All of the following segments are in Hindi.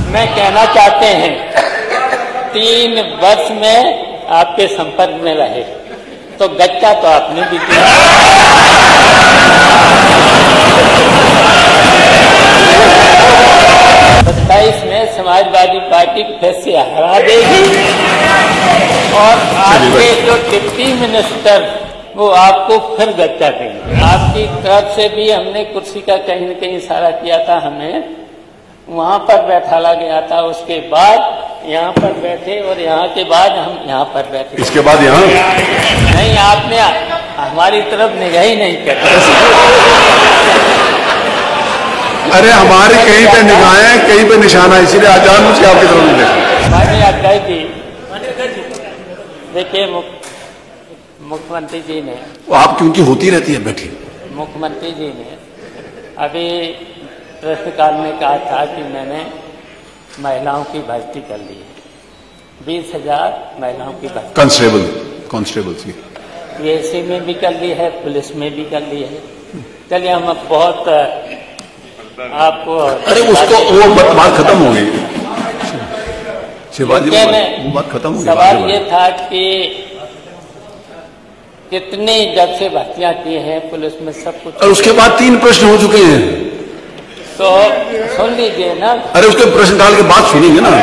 मैं कहना चाहते हैं 3 वर्ष में आपके संपर्क में रहे तो गच्चा तो आपने भी दिया। 27 में समाजवादी पार्टी फिर से हरा देगी और आपके जो डिप्टी मिनिस्टर वो आपको फिर गच्चा देंगे। आपकी तरफ से भी हमने कुर्सी का कहीं न कहीं इशारा किया था, हमें वहां पर बैठाला गया था, उसके बाद यहाँ पर बैठे और यहाँ के बाद हम यहाँ पर बैठे। इसके बाद यहाँ नहीं, आपने हमारी तरफ निगाह ही नहीं करते। अरे हमारी कहीं पे निगाहें कहीं पे निशाना, इसीलिए आजाद मुझे आपकी तरफ नहीं देखा। हमारी आज्ञा थी। देखिए मुख्यमंत्री जी ने, आप क्योंकि होती रहती है बैठी, मुख्यमंत्री जी ने अभी प्रश्नकाल में कहा था कि मैंने महिलाओं की भर्ती कर ली है, 20,000 महिलाओं की भर्ती कांस्टेबल की पीएससी में भी कर ली है, पुलिस में भी कर ली है। चलिए हम बहुत आपको, अरे उसको वो बात खत्म हो गई शिवाजी, वो बात खत्म हो गई। सवाल ये था कि कितनी जब से भर्तियां की हैं पुलिस में, सब कुछ। और उसके बाद 3 प्रश्न हो चुके हैं, तो सुन लीजिए ना। अरे उसके प्रश्नकाल के बाद सुनेंगे ना।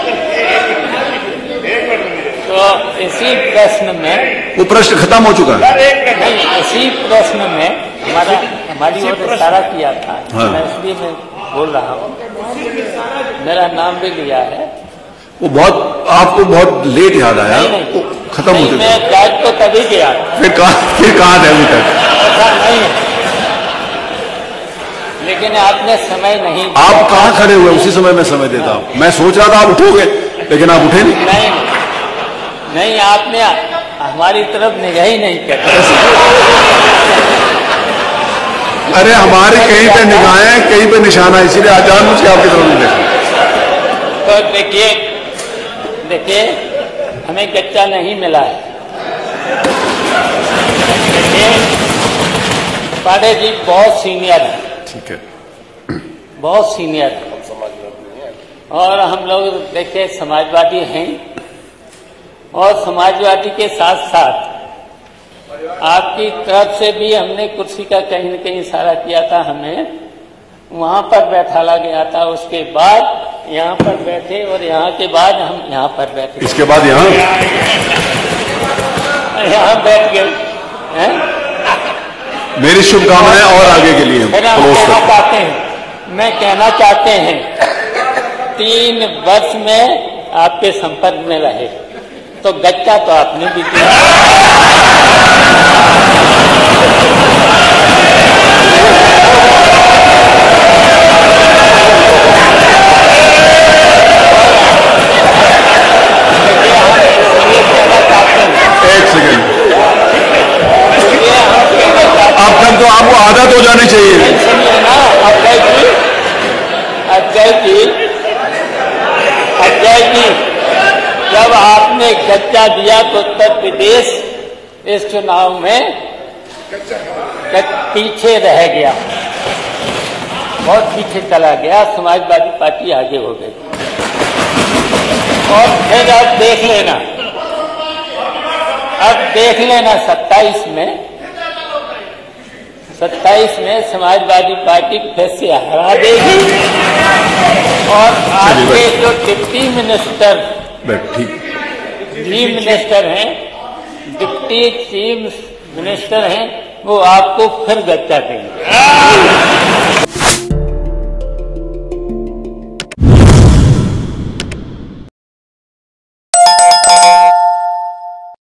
तो इसी प्रश्न में, वो प्रश्न खत्म हो चुका है। नहीं, इसी प्रश्न में हमारी ओर इशारा किया था। हाँ। मैं इसलिए मैं बोल रहा हूँ, मेरा नाम भी लिया है। वो बहुत आपको बहुत लेट याद आया, नहीं, खत्म हो चुका। मैं जांच तो तभी गया, फिर कहाँ थे अभी तक? ऐसा नहीं है, लेकिन आपने समय नहीं। आप कहाँ खड़े हुए? उसी समय मैं समय देता हूँ। मैं सोच रहा था आप उठोगे, लेकिन आप उठे नहीं। नहीं, आपने हमारी तरफ निगाह ही नहीं करते। अरे हमारी कहीं पे निगाहें कहीं पे निशाना, इसीलिए आजाद मुझे आपकी तरफ नहीं देखा। तो देखिए हमें गच्चा नहीं मिला है। देखिए पांडे जी बहुत सीनियर है, ठीक है, बहुत सीनियर है, और हम लोग देखिए समाजवादी हैं, और समाजवादी के साथ साथ आपकी तरफ से भी हमने कुर्सी का कहीं न कहीं इशारा किया था, हमें वहां पर बैठाला गया था, उसके बाद यहाँ पर बैठे और यहाँ के बाद हम यहाँ पर बैठे। इसके बाद यहाँ बैठ गए हैं। मेरी शुभकामनाएं और आगे के लिए। मैं कहना चाहते हैं 3 वर्ष में आपके संपर्क में रहे तो गच्चा तो आपने भी दिया। अब तक तो आपको आदत हो जानी चाहिए। सुनिए ना अजय जी, जब आपने गच्चा दिया तो उत्तर प्रदेश इस चुनाव में पीछे रह गया, बहुत पीछे चला गया, समाजवादी पार्टी आगे हो गई। और फिर अब देख लेना 27 में समाजवादी पार्टी फिर से हरा देगी और आपके जो डिप्टी मिनिस्टर चीफ मिनिस्टर हैं, डिप्टी चीफ मिनिस्टर हैं, वो आपको फिर गच्चा देंगे।